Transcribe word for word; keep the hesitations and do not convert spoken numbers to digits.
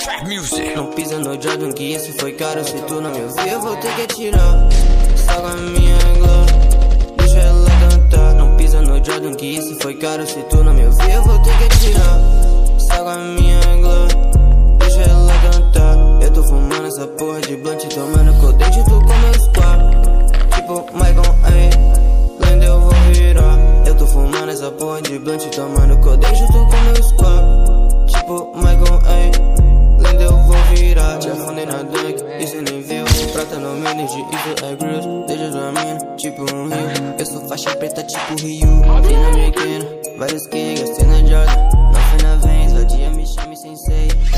Trap Music. Não pisa no Jordan que esse foi caro. Se tu não me ouvir eu vou ter que atirar. Só com a minha glow, deixa ela cantar. Não pisa no Jordan que esse foi caro. Se tu não me ouvir eu vou ter que atirar. Só com a minha glow, deixa ela cantar. Eu tô fumando essa porra de blunt, tomando codente, tu com meus squad. Tipo Michael, ayy, lenda eu vou virar. Eu tô fumando essa porra de blunt, tomando codente, tu com meus squad. Tipo Michael, ayy, lenda eu vou virar. Te afundei na dunk, e cê nem viu. Prata no mini de isso é grills. Deixa sua mina, tipo um rio. Eu sou faixa preta tipo Rio. Fina americana, vários que gastei na Jordan. Não foi na vez, o dia me chame sensei.